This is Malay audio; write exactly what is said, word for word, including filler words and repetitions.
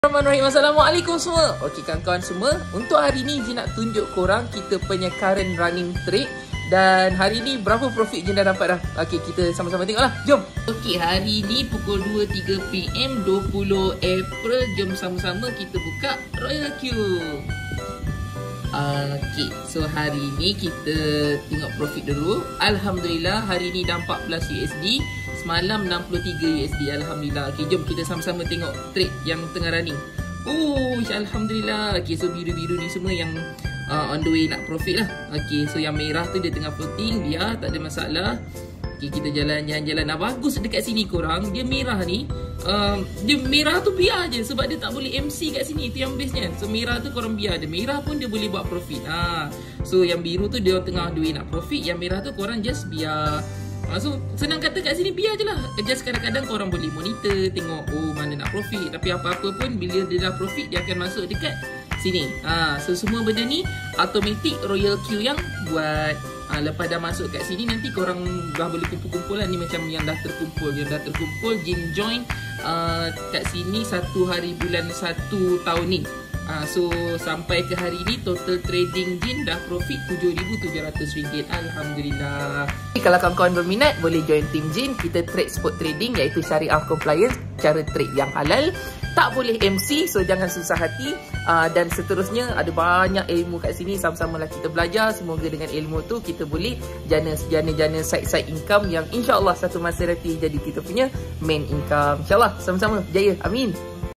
Bismillahirrahmanirrahim. Assalamualaikum semua. Okey kawan-kawan semua, untuk hari ni Jin nak tunjuk korang kita punya current running trade. Dan hari ni berapa profit Jin dah dapat dah. Okey, kita sama-sama tengok lah. Jom. Okey, hari ni pukul dua tiga P M dua puluh April. Jom sama-sama kita buka Royal Q. Okey, so hari ni kita tengok profit dulu. Alhamdulillah hari ni dah empat belas U S D. Semalam enam puluh tiga U S D. Alhamdulillah. Okey, jom kita sama-sama tengok trade yang tengah running. Oh, Alhamdulillah. Okey, so biru-biru ni semua yang uh, on the way nak profit lah. Okey, so yang merah tu dia tengah floating. Biar, tak ada masalah. Okey, kita jalan-jalan-jalan. Nah, bagus dekat sini korang. Dia merah ni. Um, dia merah tu biar je. Sebab dia tak boleh M C kat sini. Itu yang best nya. So merah tu korang biar. Dia merah pun dia boleh buat profit. Ha. So yang biru tu dia tengah on the way nak profit. Yang merah tu korang just biar. Ha, so senang kata kat sini biar je lah. Just kadang-kadang korang boleh monitor, tengok oh mana nak profit. Tapi apa-apa pun bila dia dah profit dia akan masuk dekat sini. Ha, so semua benda ni automatic Royal Q yang buat. Ha, lepas dah masuk kat sini nanti korang dah boleh kumpul-kumpul lah. Ni macam yang dah terkumpul. Yang dah terkumpul Jin join uh, kat sini satu hari bulan satu tahun ni. Uh, so sampai ke hari ni total trading Jin dah profit tujuh ribu tujuh ratus ringgit. Alhamdulillah. Kalau kawan-kawan berminat boleh join team Jin. Kita trade spot trading iaitu syariah compliance, cara trade yang halal. Tak boleh M C, so jangan susah hati. uh, Dan seterusnya ada banyak ilmu kat sini. Sama-sama lah kita belajar. Semoga dengan ilmu tu kita boleh jana jana-jana side-side income yang insyaAllah satu masa nanti jadi kita punya main income. InsyaAllah sama-sama jaya. Amin.